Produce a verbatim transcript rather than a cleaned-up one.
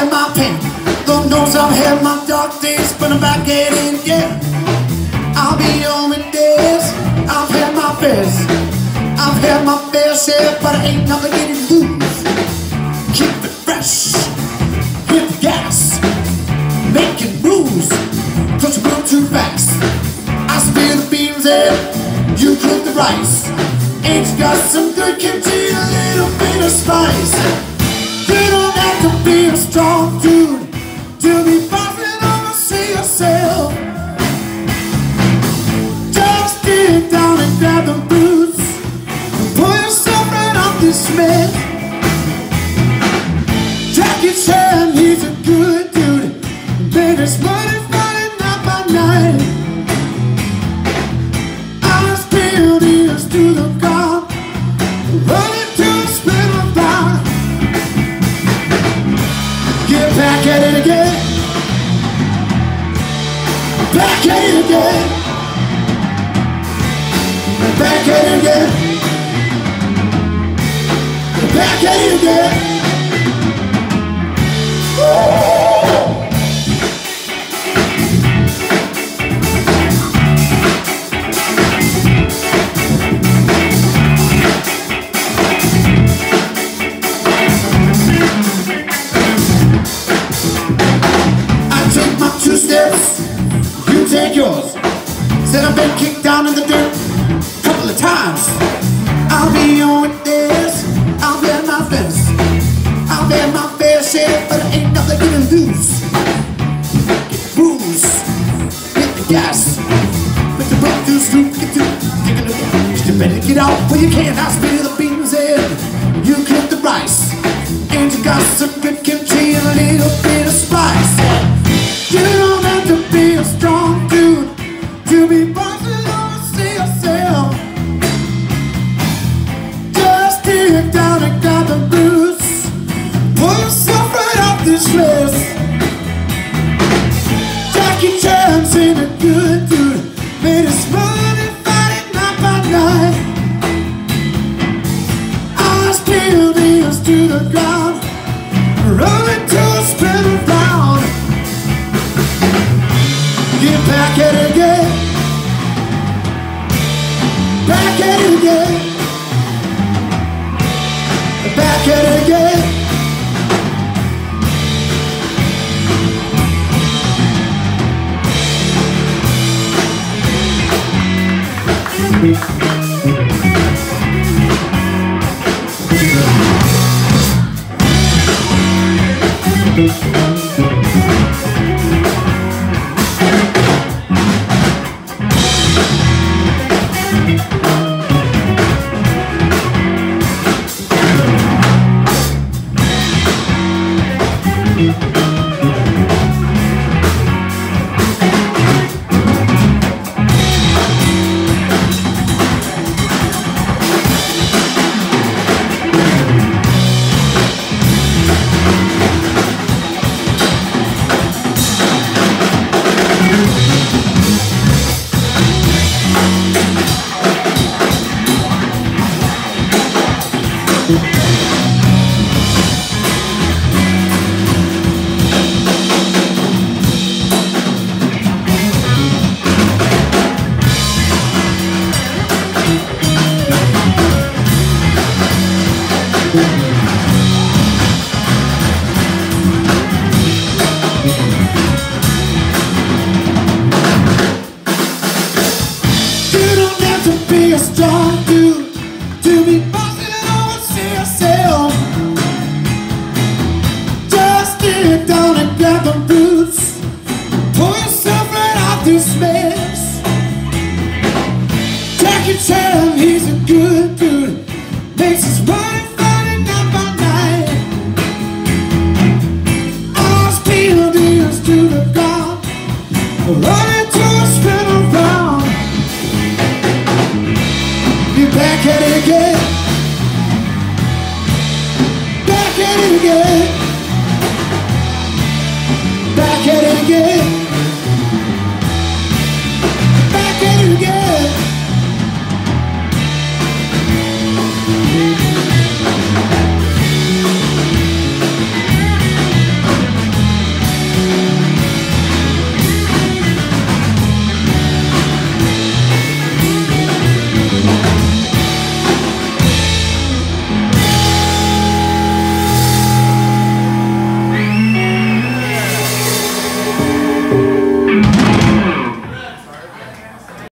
had my pain, Lord knows I've had my dark days, but I'm back at it again. I'll be on the days, I've had my best, I've had my fair share, but I ain't never getting loose. Keep it fresh, hit the gas, making moves, cause you move too fast. I spill the beans and you cook the rice. Ain't you got some good kimchi, a little bit of spice? You don't have to be a strong dude to be bossing over, see yourself. Just get down and grab the boots and pull yourself right off this mess. Jackie Chan, he's a good dude, made his money Friday night by night. I was building to the car, running to a spin about. Get back at it again, back at it again, back at it again, back at it again. I take my two steps, you take yours. Said I've been kicked down in the dirt a couple of times. I'll be on with this, I'll be at my best, I'll be at my fair share, but I ain't nothing gonna lose. Get bruised, hit the gas, with the road through scoop, get through, take a look. You better get out where you can. I spill the beans in, you cook the rice, and you got some good kimchi and a little bit of spice. You don't have to be a strong dude to be bossing over, see yourself. Just dig down and grab the roots, pull yourself right off this list. Jackie Chan's in a good dude, made his money Friday night by night. Eyes peeled, ears to the ground, running to a spin around. Get back at it again, back at it again, back at it again. Be a strong dude to be bossing it over, see yourself. Just get down and grab the roots, pull yourself right out this mess. Jackie Chan, he's a good dude, makes his money Friday night by night. Eyes peeled, ears to the ground, running to a spin around. Back at it again, back at it again, back at it again, back at it again. Thank you.